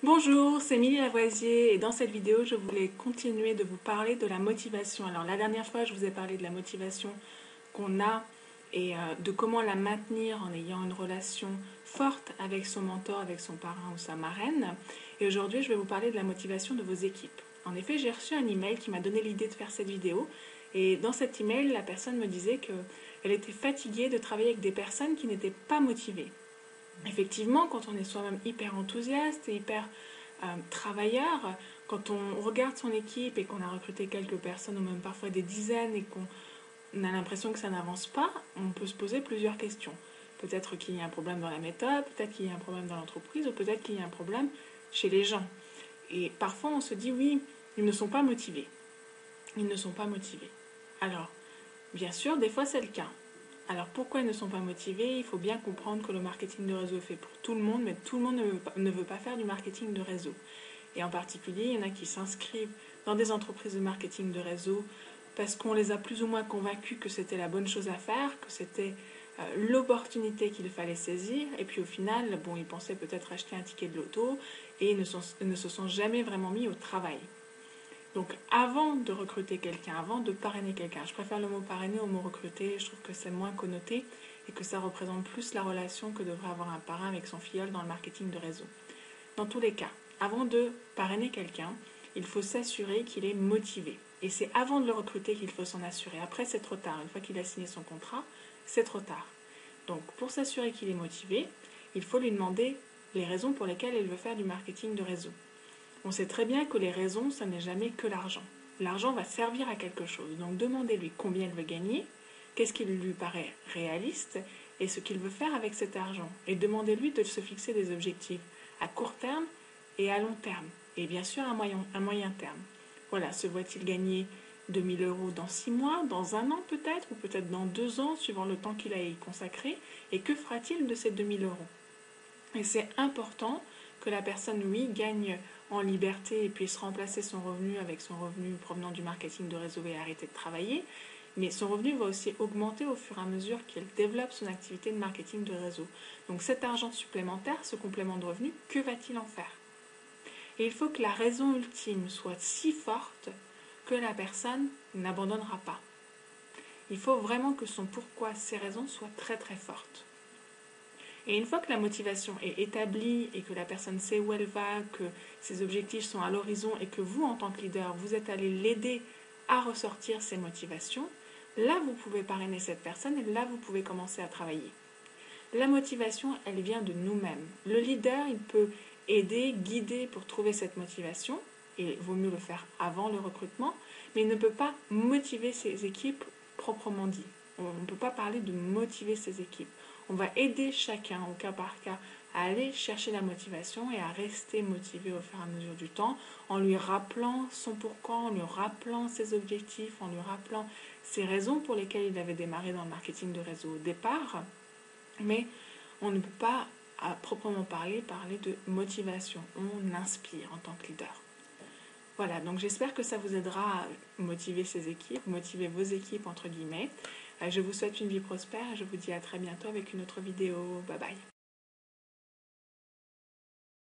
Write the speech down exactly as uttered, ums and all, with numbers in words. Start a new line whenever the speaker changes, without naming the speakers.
Bonjour, c'est Émilie Lavoisier et dans cette vidéo, je voulais continuer de vous parler de la motivation. Alors la dernière fois, je vous ai parlé de la motivation qu'on a et euh, de comment la maintenir en ayant une relation forte avec son mentor, avec son parrain ou sa marraine. Et aujourd'hui, je vais vous parler de la motivation de vos équipes. En effet, j'ai reçu un email qui m'a donné l'idée de faire cette vidéo. Et dans cet email, la personne me disait qu'elle était fatiguée de travailler avec des personnes qui n'étaient pas motivées. Effectivement, quand on est soi-même hyper enthousiaste et hyper euh, travailleur, quand on regarde son équipe et qu'on a recruté quelques personnes ou même parfois des dizaines et qu'on a l'impression que ça n'avance pas, on peut se poser plusieurs questions. Peut-être qu'il y a un problème dans la méthode, peut-être qu'il y a un problème dans l'entreprise ou peut-être qu'il y a un problème chez les gens. Et parfois on se dit oui, ils ne sont pas motivés. Ils ne sont pas motivés. Alors, bien sûr, des fois c'est le cas. Alors pourquoi ils ne sont pas motivés? Il faut bien comprendre que le marketing de réseau est fait pour tout le monde, mais tout le monde ne veut pas, ne veut pas faire du marketing de réseau. Et en particulier, il y en a qui s'inscrivent dans des entreprises de marketing de réseau parce qu'on les a plus ou moins convaincus que c'était la bonne chose à faire, que c'était euh, l'opportunité qu'il fallait saisir. Et puis au final, bon, ils pensaient peut-être acheter un ticket de loto et ils ne, sont, ne se sont jamais vraiment mis au travail. Donc avant de recruter quelqu'un, avant de parrainer quelqu'un, je préfère le mot parrainer au mot recruter, je trouve que c'est moins connoté et que ça représente plus la relation que devrait avoir un parrain avec son filleul dans le marketing de réseau. Dans tous les cas, avant de parrainer quelqu'un, il faut s'assurer qu'il est motivé. Et c'est avant de le recruter qu'il faut s'en assurer. Après, c'est trop tard. Une fois qu'il a signé son contrat, c'est trop tard. Donc pour s'assurer qu'il est motivé, il faut lui demander les raisons pour lesquelles il veut faire du marketing de réseau. On sait très bien que les raisons, ça n'est jamais que l'argent. L'argent va servir à quelque chose. Donc demandez-lui combien il veut gagner, qu'est-ce qui lui paraît réaliste et ce qu'il veut faire avec cet argent. Et demandez-lui de se fixer des objectifs à court terme et à long terme. Et bien sûr à moyen, à moyen terme. Voilà, se voit-il gagner deux mille euros dans six mois, dans un an peut-être, ou peut-être dans deux ans, suivant le temps qu'il a y consacré. Et que fera-t-il de ces deux mille euros? Et c'est important que la personne, oui, gagne en liberté et puisse remplacer son revenu avec son revenu provenant du marketing de réseau et arrêter de travailler. Mais son revenu va aussi augmenter au fur et à mesure qu'elle développe son activité de marketing de réseau. Donc cet argent supplémentaire, ce complément de revenu, que va-t-il en faire? Et il faut que la raison ultime soit si forte que la personne n'abandonnera pas. Il faut vraiment que son pourquoi, ses raisons soient très très fortes. Et une fois que la motivation est établie et que la personne sait où elle va, que ses objectifs sont à l'horizon et que vous, en tant que leader, vous êtes allé l'aider à ressortir ses motivations, là, vous pouvez parrainer cette personne et là, vous pouvez commencer à travailler. La motivation, elle vient de nous-mêmes. Le leader, il peut aider, guider pour trouver cette motivation, et il vaut mieux le faire avant le recrutement, mais il ne peut pas motiver ses équipes proprement dit. On ne peut pas parler de motiver ses équipes. On va aider chacun, au cas par cas, à aller chercher la motivation et à rester motivé au fur et à mesure du temps, en lui rappelant son pourquoi, en lui rappelant ses objectifs, en lui rappelant ses raisons pour lesquelles il avait démarré dans le marketing de réseau au départ. Mais on ne peut pas, à proprement parler, parler de motivation. On inspire en tant que leader. Voilà, donc j'espère que ça vous aidera à motiver ces équipes, motiver vos équipes entre guillemets. Je vous souhaite une vie prospère et je vous dis à très bientôt avec une autre vidéo. Bye bye.